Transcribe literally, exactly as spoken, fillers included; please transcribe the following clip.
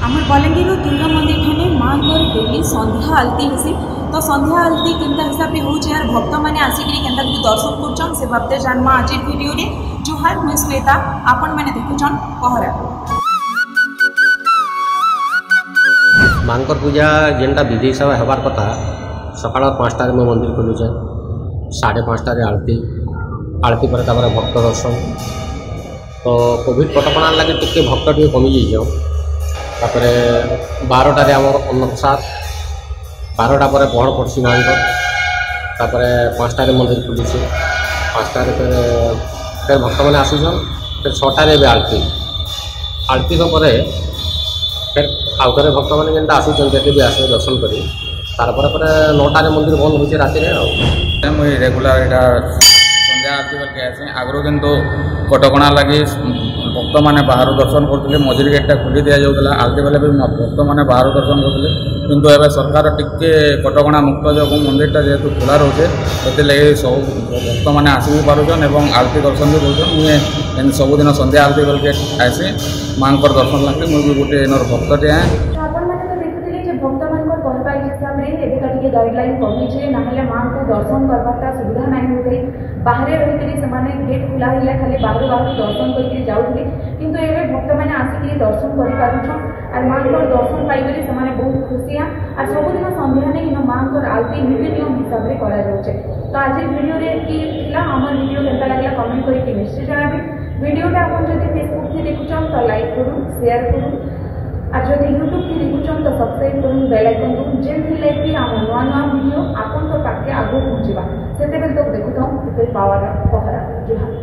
आमर बलांगीर दुर्गा मंदिर ठाने माँ डेली संध्या आलती हेसी तो संध्या आलती केनता हिसाब से होचे यार भक्त मैंने आसिक केनता कि दर्शन करछन से बाबते जानमा आज वीडियो रे जुहार मैं श्वेता आपण मैंने देखुछन पहरा मांकर पूजा जेनटा विधि हिसाब से हबार कथा सकाळ पाँचटा में मंदिर खोलुचे साढ़े पाँचटा आरती आरती पर तापर भक्त दर्शन तो कोविड कटकणा लगे टिके भक्त टे कमी जाइए तापर बारटारे आम अन्नप्रसाद बारटा पर पहड़ पड़सी माँ तापर पाँचटारे मंदिर खुली पाँचटारे फिर फिर भक्त मैंने आसुचन फिर छटारे भी आरती आरती पर फिर आउ थे भक्त मैंने जेनटा आसुचन जेटे भी आसे दर्शन कर तारपर पर नौटारे मंदिर बंद हो राति मुझे रेगुलर यहाँ संध्या आरती बेल आसे आगु कितु कटकणा लगे भक्त मैंने बाहर दर्शन करते मझिरी गेटा खोली दि जाऊला आरती बेले भी भक्त मैंने बाहर दर्शन करते किंतु एवं सरकार टिके कटकणा मुक्त जो मंदिरटा जेहेतु खुला रोचे से सब भक्त मैंने आसी पार्छन और आरती दर्शन भी कर मुझे सबुदिन संध्या आरती बेल आसे माँ दर्शन लगे मुझे गोटे नर भक्तटे हैं भक्त मान कहवा हिसाब से एवेका टे गाइडलाइन कमी ना माँ को दर्शन करवाटा सुविधा ना होते बाहर रही गेट खुला है खाली बाहर बाहर दर्शन करके जाऊे किंतु एवं भक्त मैंने आसिक दर्शन कर माँ को दर्शन पाइबे से बहुत खुशी हाँ और सबुदिन संध्या नहीं माँ को आरती नीति नियम हिसाब से कराए तो आज भिडियो आम भिडियो केता लगे कमेंट करके निश्चय जनाबे भिडियोटा आप फेसबुक से देखुन तो लाइक करूँ शेयर करूँ और जब यूट्यूब की देखुन तो सब्सक्राइब करूँ बेल आइकन करूँ जेमती लाइक आम नुआ नुआ भिडियो आपन तो पाखे आगे पहुँचा से तो देखुता हूँ पावर पहरा जुहा।